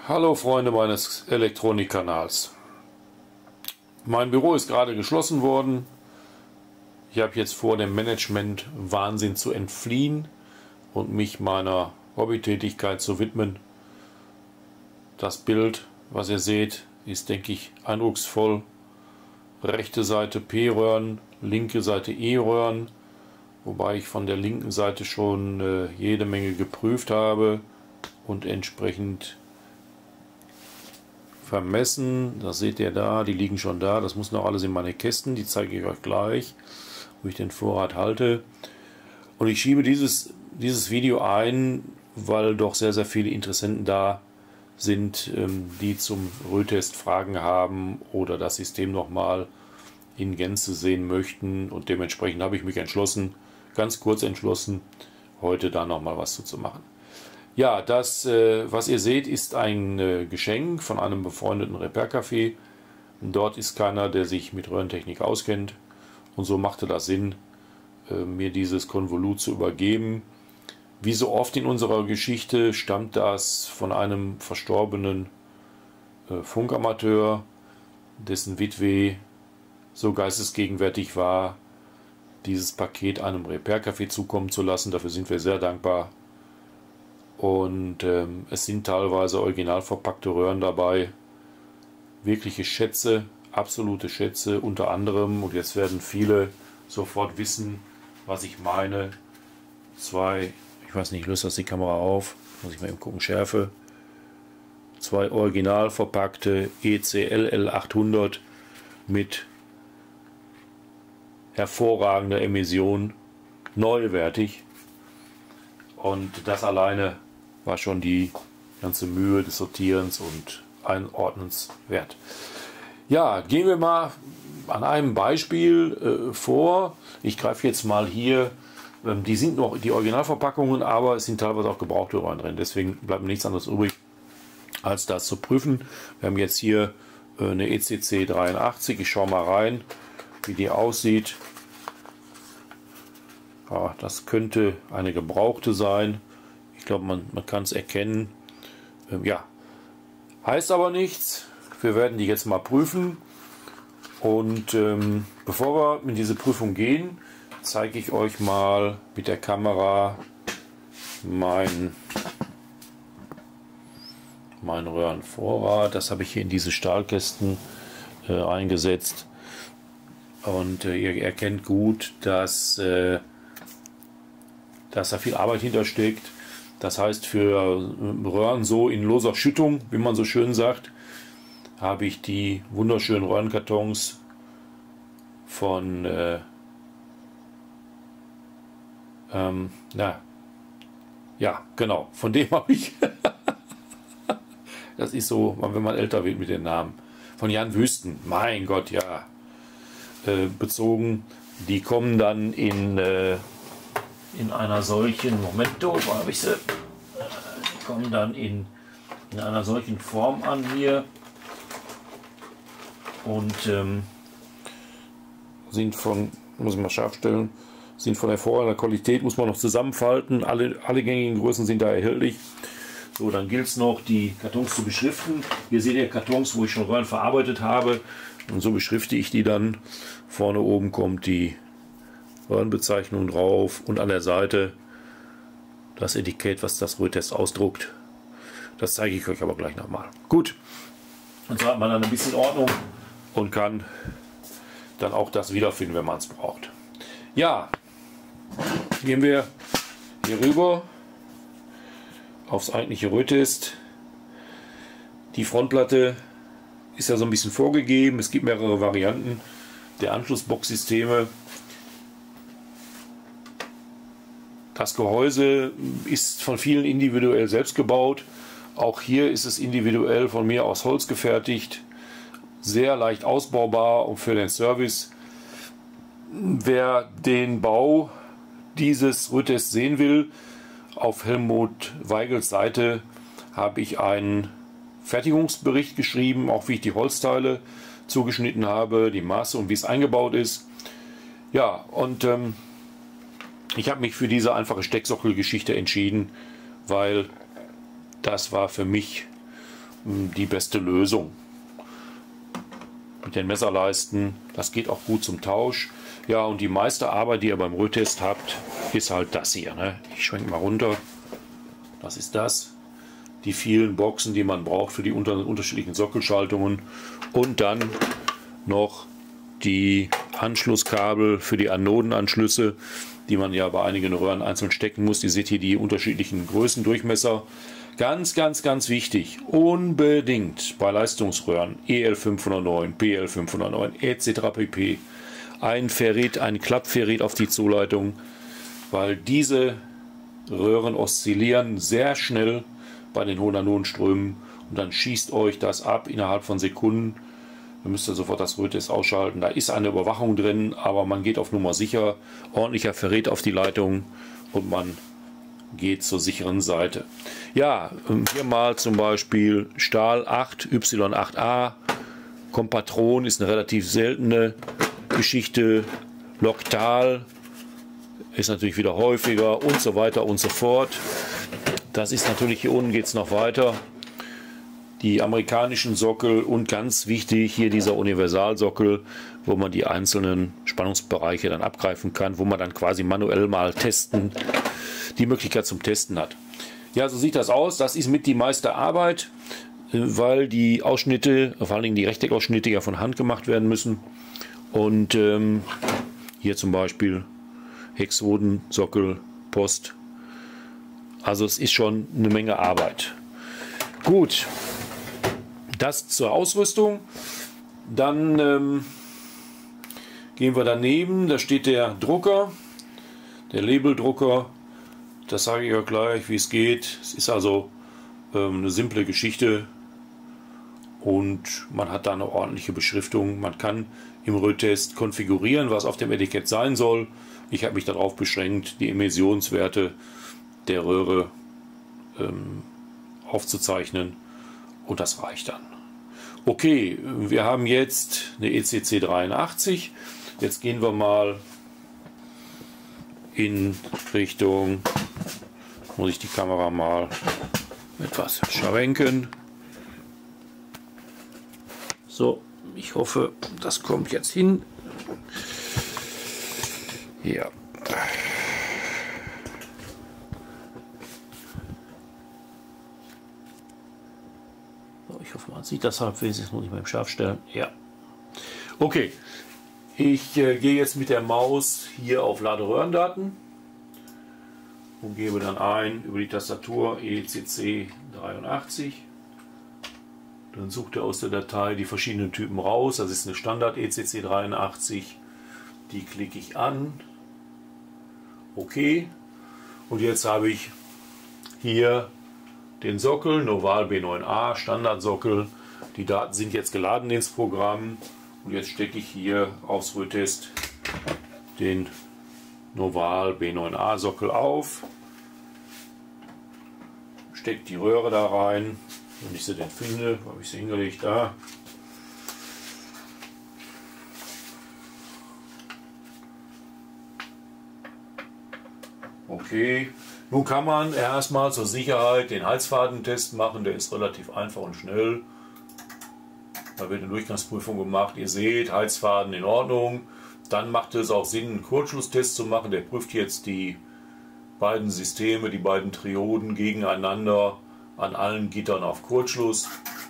Hallo Freunde meines Elektronikkanals. Mein Büro ist gerade geschlossen worden. Ich habe jetzt vor, dem Management-Wahnsinn zu entfliehen und mich meiner Hobbytätigkeit zu widmen. Das Bild, was ihr seht, ist, denke ich, eindrucksvoll. Rechte Seite P-Röhren, linke Seite E-Röhren, wobei ich von der linken Seite schon jede Menge geprüft habe und entsprechend vermessen. Das seht ihr da, die liegen schon da. Das muss noch alles in meine Kästen, die zeige ich euch gleich, wo ich den Vorrat halte. Und ich schiebe dieses Video ein, weil doch sehr, sehr viele Interessenten da sind, die zum Röhrtest Fragen haben oder das System nochmal in Gänze sehen möchten. Und dementsprechend habe ich mich entschlossen, ganz kurz entschlossen, heute da nochmal was zu machen. Ja, das, was ihr seht, ist ein Geschenk von einem befreundeten Repair-Café. Dort ist keiner, der sich mit Röhrentechnik auskennt. Und so machte das Sinn, mir dieses Konvolut zu übergeben. Wie so oft in unserer Geschichte stammt das von einem verstorbenen Funkamateur, dessen Witwe so geistesgegenwärtig war, dieses Paket einem Repair-Café zukommen zu lassen. Dafür sind wir sehr dankbar. Und es sind teilweise original verpackte Röhren dabei. Wirkliche Schätze, absolute Schätze, unter anderem, und jetzt werden viele sofort wissen, was ich meine. Ich weiß nicht, löst das die Kamera auf? Muss ich mal eben gucken, Schärfe. Zwei original verpackte ECLL 800 mit hervorragender Emission, neuwertig. Und das alleine war schon die ganze Mühe des Sortierens und Einordnens wert. Ja, gehen wir mal an einem Beispiel vor. Ich greife jetzt mal hier, die sind noch die Originalverpackungen, aber es sind teilweise auch gebrauchte Röhren drin. Deswegen bleibt mir nichts anderes übrig, als das zu prüfen. Wir haben jetzt hier eine ECC 83. Ich schaue mal rein, wie die aussieht. Ja, das könnte eine gebrauchte sein. Ich glaube, man kann es erkennen. Ja, heißt aber nichts. Wir werden die jetzt mal prüfen. Und bevor wir in diese Prüfung gehen, zeige ich euch mal mit der Kamera mein Röhrenvorrat. Das habe ich hier in diese Stahlkästen eingesetzt. Und ihr erkennt gut, dass da viel Arbeit hintersteckt. Das heißt, für Röhren so in loser Schüttung, wie man so schön sagt, habe ich die wunderschönen Röhrenkartons von ja, genau, von dem habe ich das ist so, wenn man älter wird mit den Namen, von Jan Wüsten, mein Gott, ja, bezogen. Die kommen dann in einer solchen, Moment, wo habe ich sie? Die kommen dann in einer solchen Form an hier und sind von, muss ich mal scharf stellen, sind von hervorragender Qualität, muss man noch zusammenfalten. Alle gängigen Größen sind da erhältlich. So, dann gilt es noch, die Kartons zu beschriften. Hier seht ihr Kartons, wo ich schon Röhren verarbeitet habe. Und so beschrifte ich die dann. Vorne oben kommt die Röhrenbezeichnung drauf und an der Seite das Etikett, was das Röhrtest ausdruckt. Das zeige ich euch aber gleich nochmal. Gut, und so hat man dann ein bisschen Ordnung und kann dann auch das wiederfinden, wenn man es braucht. Ja, gehen wir hier rüber aufs eigentliche Röhrtest. Die Frontplatte ist ja so ein bisschen vorgegeben. Es gibt mehrere Varianten der Anschlussbox-Systeme. Das Gehäuse ist von vielen individuell selbst gebaut. Auch hier ist es individuell von mir aus Holz gefertigt. Sehr leicht ausbaubar und für den Service. Wer den Bau dieses Röhrtests sehen will, auf Helmut Weigels Seite habe ich einen Fertigungsbericht geschrieben, auch wie ich die Holzteile zugeschnitten habe, die Maße und wie es eingebaut ist. Ja, und ich habe mich für diese einfache Stecksockelgeschichte entschieden, weil das war für mich die beste Lösung. Mit den Messerleisten, das geht auch gut zum Tausch. Ja, und die meiste Arbeit, die ihr beim Röhrtest habt, ist halt das hier. Ne? Ich schwenke mal runter. Das ist das. Die vielen Boxen, die man braucht für die unterschiedlichen Sockelschaltungen. Und dann noch die Anschlusskabel für die Anodenanschlüsse, die man ja bei einigen Röhren einzeln stecken muss. Ihr seht hier die unterschiedlichen Größen, Durchmesser. Ganz, ganz, ganz wichtig, unbedingt bei Leistungsröhren EL 509, PL 509 etc. pp. Ein Ferrit, ein Klappferrit auf die Zuleitung, weil diese Röhren oszillieren sehr schnell bei den hohen Anodenströmen und dann schießt euch das ab innerhalb von Sekunden. Dann müsst ihr sofort das Röhrtest ausschalten. Da ist eine Überwachung drin, aber man geht auf Nummer sicher. Ordentlicher Ferrit auf die Leitung und man geht zur sicheren Seite. Ja, hier mal zum Beispiel Stahl 8, Y8A. Kompatron ist eine relativ seltene Geschichte. Loctal ist natürlich wieder häufiger und so weiter und so fort. Das ist natürlich, hier unten geht es noch weiter. Die amerikanischen Sockel und ganz wichtig hier dieser Universalsockel, wo man die einzelnen Spannungsbereiche dann abgreifen kann, wo man dann quasi manuell mal testen, die Möglichkeit zum Testen hat. Ja, so sieht das aus. Das ist mit die meiste Arbeit, weil die Ausschnitte, vor allen Dingen die Rechteckausschnitte ja von Hand gemacht werden müssen. Und hier zum Beispiel Hexoden, Sockel, Post. Also es ist schon eine Menge Arbeit. Gut, das zur Ausrüstung. Dann gehen wir daneben. Da steht der Drucker, der Labeldrucker. Das sage ich euch gleich, wie es geht. Es ist also eine simple Geschichte und man hat da eine ordentliche Beschriftung. Man kann im Röhrtest konfigurieren, was auf dem Etikett sein soll. Ich habe mich darauf beschränkt, die Emissionswerte der Röhre aufzuzeichnen und das reicht dann. Okay, wir haben jetzt eine ECC 83. Jetzt gehen wir mal in Richtung, muss ich die Kamera mal etwas schwenken. So, ich hoffe, das kommt jetzt hin. Ja. So, ich hoffe, man sieht das halbwegs. Jetzt muss ich mal scharf stellen. Ja. Okay. Ich gehe jetzt mit der Maus hier auf Laderöhrendaten und gebe dann ein über die Tastatur ECC 83. Dann sucht er aus der Datei die verschiedenen Typen raus. Das ist eine Standard ECC 83. Die klicke ich an. Okay. Und jetzt habe ich hier den Sockel, Noval B9A, Standardsockel. Die Daten sind jetzt geladen ins Programm. Und jetzt stecke ich hier aufs Röhrtest den Noval B9A Sockel auf. Stecke die Röhre da rein. Wenn ich sie denn finde, habe ich sie hingelegt da. Okay, nun kann man erstmal zur Sicherheit den Heizfadentest machen, der ist relativ einfach und schnell. Da wird eine Durchgangsprüfung gemacht, ihr seht, Heizfaden in Ordnung. Dann macht es auch Sinn, einen Kurzschlusstest zu machen, der prüft jetzt die beiden Systeme, die beiden Trioden gegeneinander an allen Gittern auf Kurzschluss.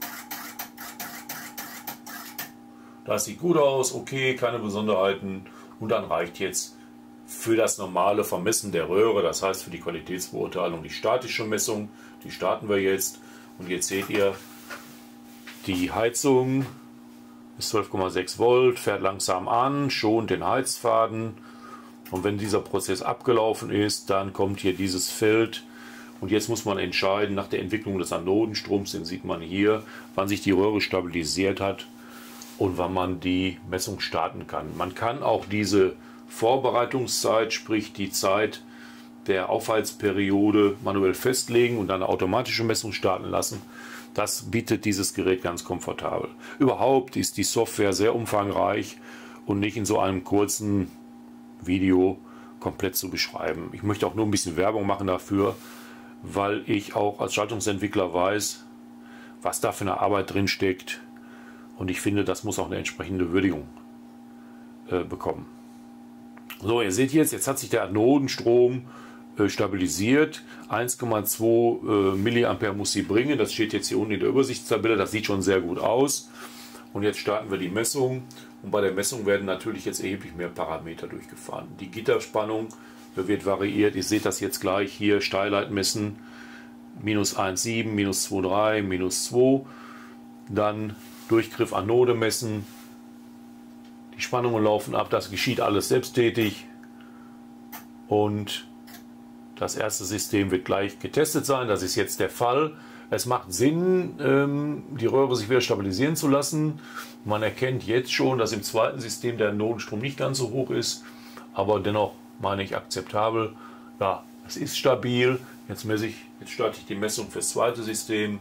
Das sieht gut aus, okay, keine Besonderheiten. Und dann reicht jetzt für das normale Vermessen der Röhre, das heißt für die Qualitätsbeurteilung, die statische Messung. Die starten wir jetzt. Und jetzt seht ihr, die Heizung ist 12,6 Volt, fährt langsam an, schont den Heizfaden. Und wenn dieser Prozess abgelaufen ist, dann kommt hier dieses Feld. Und jetzt muss man entscheiden, nach der Entwicklung des Anodenstroms, den sieht man hier, wann sich die Röhre stabilisiert hat und wann man die Messung starten kann. Man kann auch diese Vorbereitungszeit, sprich die Zeit der Aufheizperiode, manuell festlegen und dann eine automatische Messung starten lassen. Das bietet dieses Gerät ganz komfortabel. Überhaupt ist die Software sehr umfangreich und nicht in so einem kurzen Video komplett zu beschreiben. Ich möchte auch nur ein bisschen Werbung machen dafür, weil ich auch als Schaltungsentwickler weiß, was da für eine Arbeit drin steckt. Und ich finde, das muss auch eine entsprechende Würdigung bekommen. So, ihr seht jetzt hat sich der Anodenstrom stabilisiert. 1,2 Milliampere muss sie bringen. Das steht jetzt hier unten in der Übersichtstabelle. Das sieht schon sehr gut aus. Und jetzt starten wir die Messung. Und bei der Messung werden natürlich jetzt erheblich mehr Parameter durchgefahren. Die Gitterspannung wird variiert. Ihr seht das jetzt gleich hier. Steilheit messen. Minus 1,7, minus 2,3, minus 2. Dann Durchgriff Anode messen. Die Spannungen laufen ab. Das geschieht alles selbsttätig. Und das erste System wird gleich getestet sein. Das ist jetzt der Fall. Es macht Sinn, die Röhre sich wieder stabilisieren zu lassen. Man erkennt jetzt schon, dass im zweiten System der Anodenstrom nicht ganz so hoch ist, aber dennoch meine ich akzeptabel. Ja, es ist stabil. Jetzt starte ich die Messung fürs zweite System.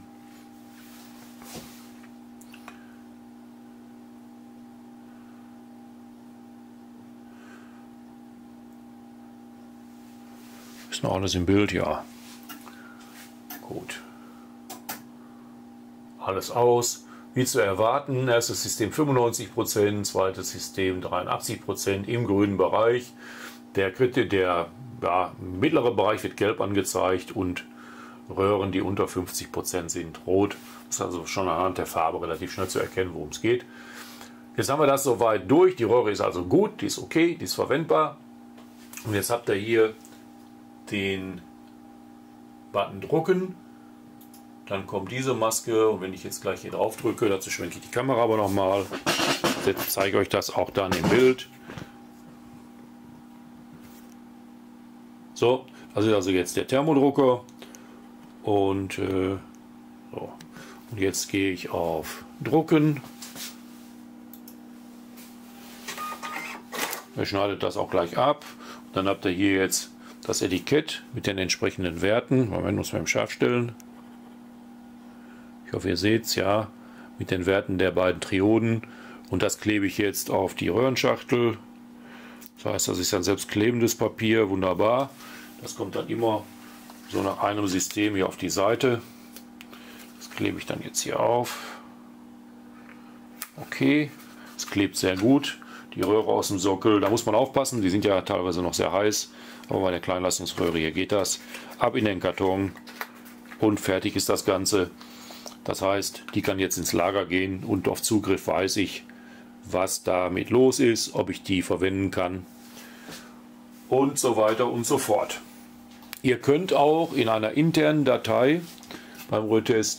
Ist noch alles im Bild, ja. Gut. Alles aus. Wie zu erwarten, erstes System 95%, zweites System 83% im grünen Bereich. Der mittlere Bereich wird gelb angezeigt und Röhren, die unter 50% sind, rot. Das ist also schon anhand der Farbe relativ schnell zu erkennen, worum es geht. Jetzt haben wir das soweit durch. Die Röhre ist also gut, die ist okay, die ist verwendbar. Und jetzt habt ihr hier den Button drucken. Dann kommt diese Maske und wenn ich jetzt gleich hier drauf drücke, dazu schwenke ich die Kamera aber nochmal. Jetzt zeige ich euch das auch dann im Bild. So, das ist also jetzt der Thermodrucker und, so. Und jetzt gehe ich auf Drucken. Er schneidet das auch gleich ab. Und dann habt ihr hier jetzt das Etikett mit den entsprechenden Werten. Moment, muss man im Scharf stellen. Ich hoffe, ihr seht es, ja, mit den Werten der beiden Trioden. Und das klebe ich jetzt auf die Röhrenschachtel. Das heißt, das ist ein selbstklebendes Papier, wunderbar. Das kommt dann immer so nach einem System hier auf die Seite. Das klebe ich dann jetzt hier auf. Okay, es klebt sehr gut. Die Röhre aus dem Sockel, da muss man aufpassen, die sind ja teilweise noch sehr heiß. Aber bei der Kleinleistungsröhre hier geht das. Ab in den Karton und fertig ist das Ganze. Das heißt, die kann jetzt ins Lager gehen und auf Zugriff weiß ich, was damit los ist, ob ich die verwenden kann und so weiter und so fort. Ihr könnt auch in einer internen Datei beim Röhrtest,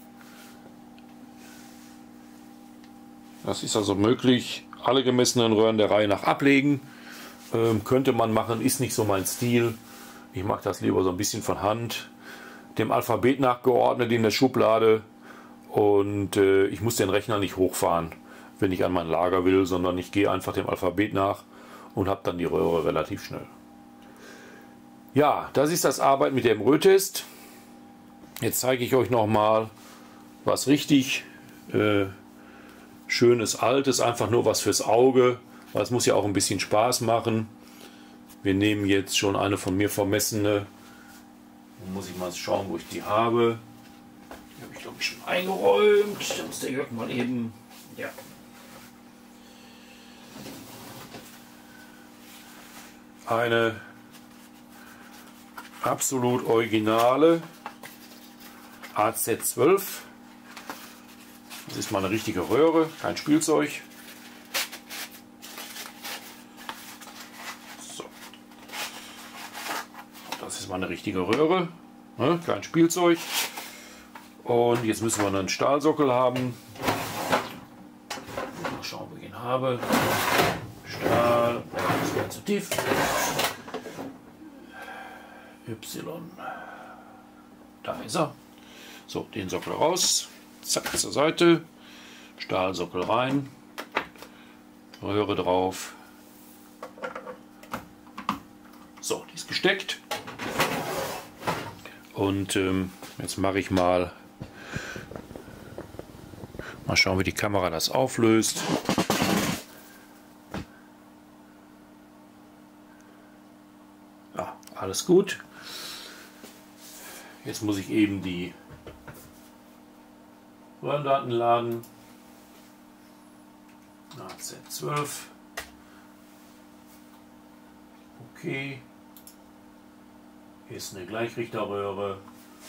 das ist also möglich, alle gemessenen Röhren der Reihe nach ablegen. Könnte man machen, ist nicht so mein Stil. Ich mache das lieber so ein bisschen von Hand, dem Alphabet nachgeordnet in der Schublade und ich muss den Rechner nicht hochfahren, wenn ich an mein Lager will, sondern ich gehe einfach dem Alphabet nach und habe dann die Röhre relativ schnell. Ja, das ist das Arbeiten mit dem Röhrtest. Jetzt zeige ich euch noch mal was richtig schönes, altes, einfach nur was fürs Auge, weil es muss ja auch ein bisschen Spaß machen. Wir nehmen jetzt schon eine von mir vermessene. Dann muss ich mal schauen, wo ich die habe. Die habe ich glaube ich schon eingeräumt. Da muss der Jörg mal eben. Ja. Eine absolut originale AZ12. Das ist mal eine richtige Röhre, kein Spielzeug. So. Das ist mal eine richtige Röhre, ne? Kein Spielzeug. Und jetzt müssen wir einen Stahlsockel haben. Mal schauen, wo ich ihn habe. Stahl, das wäre zu tief. Y. Da ist er. So, den Sockel raus. Zack, zur Seite. Stahlsockel rein. Röhre drauf. So, die ist gesteckt. Und jetzt mache ich mal schauen, wie die Kamera das auflöst. Ja, alles gut. Jetzt muss ich eben die Röhrendaten laden. AZ12. Okay. Ist eine Gleichrichterröhre.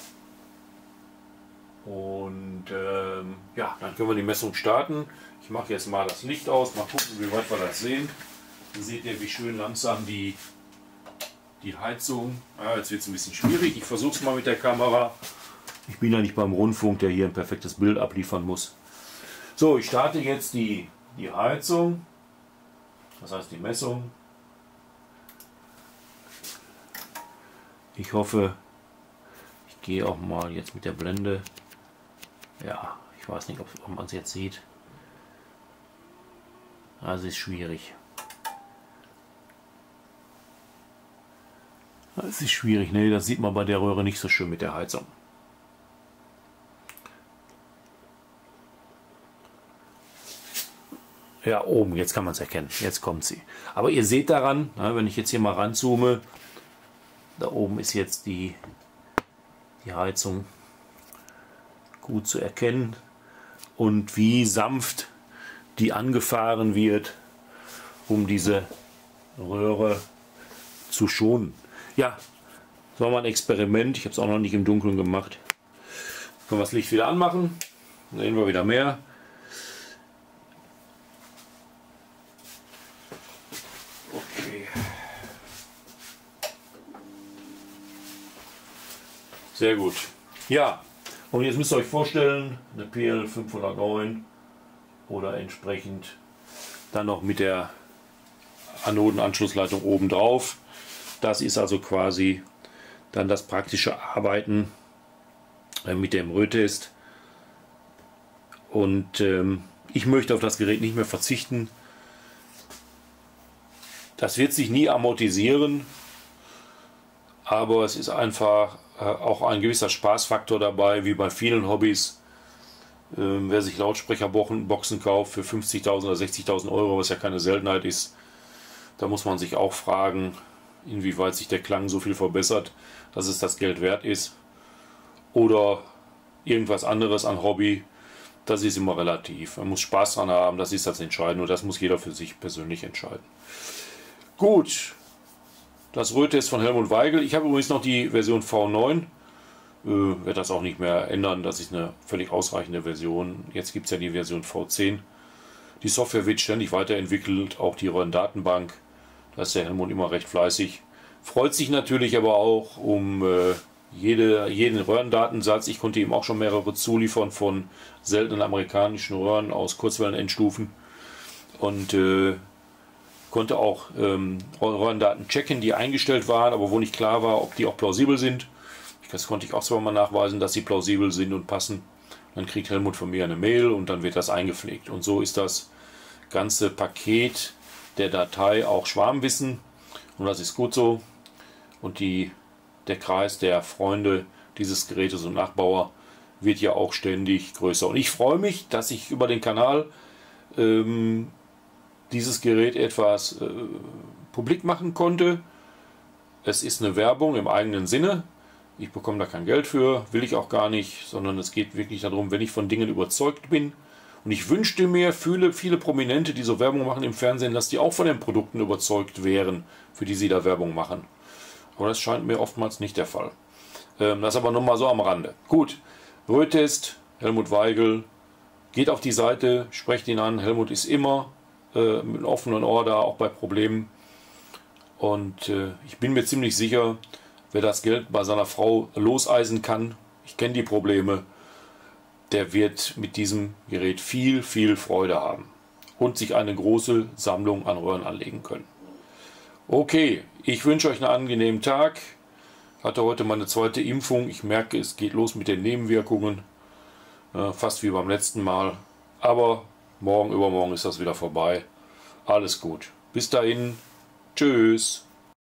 Und ja, dann können wir die Messung starten. Ich mache jetzt mal das Licht aus, mal gucken, wie weit wir das sehen. Dann seht ihr, wie schön langsam die Heizung. Ja, jetzt wird es ein bisschen schwierig. Ich versuche es mal mit der Kamera. Ich bin ja nicht beim Rundfunk, der hier ein perfektes Bild abliefern muss. So, ich starte jetzt die Heizung. Das heißt die Messung. Ich hoffe, ich gehe auch mal jetzt mit der Blende. Ja, ich weiß nicht, ob man es jetzt sieht. Also ist schwierig. Das ist schwierig, ne? Das sieht man bei der Röhre nicht so schön mit der Heizung. Ja, oben, jetzt kann man es erkennen. Jetzt kommt sie. Aber ihr seht daran, wenn ich jetzt hier mal ranzoome, da oben ist jetzt die Heizung gut zu erkennen. Und wie sanft die angefahren wird, um diese Röhre zu schonen. Ja, das war mal ein Experiment. Ich habe es auch noch nicht im Dunkeln gemacht. Können wir das Licht wieder anmachen. Dann sehen wir wieder mehr. Okay. Sehr gut. Ja, und jetzt müsst ihr euch vorstellen, eine PL 509 oder entsprechend dann noch mit der Anodenanschlussleitung oben drauf. Das ist also quasi dann das praktische Arbeiten mit dem Röhrtest. Und ich möchte auf das Gerät nicht mehr verzichten. Das wird sich nie amortisieren, aber es ist einfach auch ein gewisser Spaßfaktor dabei, wie bei vielen Hobbys. Wer sich Lautsprecherboxen kauft für 50.000 oder 60.000 Euro, was ja keine Seltenheit ist, da muss man sich auch fragen, inwieweit sich der Klang so viel verbessert, dass es das Geld wert ist. Oder irgendwas anderes an Hobby, das ist immer relativ. Man muss Spaß dran haben, das ist das Entscheidende und das muss jeder für sich persönlich entscheiden. Gut, das Röhrtest von Helmut Weigel. Ich habe übrigens noch die Version V9. Werde das auch nicht mehr ändern, das ist eine völlig ausreichende Version. Jetzt gibt es ja die Version V10. Die Software wird ständig weiterentwickelt, auch die Röhrendatenbank. Da ist der Helmut immer recht fleißig. Freut sich natürlich aber auch um jeden Röhrendatensatz. Ich konnte ihm auch schon mehrere zuliefern von seltenen amerikanischen Röhren aus Kurzwellenendstufen. Und konnte auch Röhrendaten checken, die eingestellt waren, aber wo nicht klar war, ob die auch plausibel sind. Das konnte ich auch zweimal nachweisen, dass sie plausibel sind und passen. Dann kriegt Helmut von mir eine Mail und dann wird das eingepflegt. Und so ist das ganze Paket der Datei auch Schwarmwissen. Und das ist gut so. Und der Kreis der Freunde dieses Gerätes und Nachbauer wird ja auch ständig größer. Und ich freue mich, dass ich über den Kanal dieses Gerät etwas publik machen konnte. Es ist eine Werbung im eigenen Sinne. Ich bekomme da kein Geld für, will ich auch gar nicht, sondern es geht wirklich darum, wenn ich von Dingen überzeugt bin. Und ich wünschte mir, viele Prominente, die so Werbung machen im Fernsehen, dass die auch von den Produkten überzeugt wären, für die sie da Werbung machen. Aber das scheint mir oftmals nicht der Fall. Das aber nur mal so am Rande. Gut, Röhrtest, Helmut Weigel, geht auf die Seite, sprecht ihn an. Helmut ist immer mit einem offenen Ohr da, auch bei Problemen. Und ich bin mir ziemlich sicher, wer das Geld bei seiner Frau loseisen kann, ich kenne die Probleme, der wird mit diesem Gerät viel Freude haben und sich eine große Sammlung an Röhren anlegen können. Okay, ich wünsche euch einen angenehmen Tag. Hatte heute meine zweite Impfung. Ich merke, es geht los mit den Nebenwirkungen. Fast wie beim letzten Mal. Aber morgen, übermorgen ist das wieder vorbei. Alles gut. Bis dahin. Tschüss.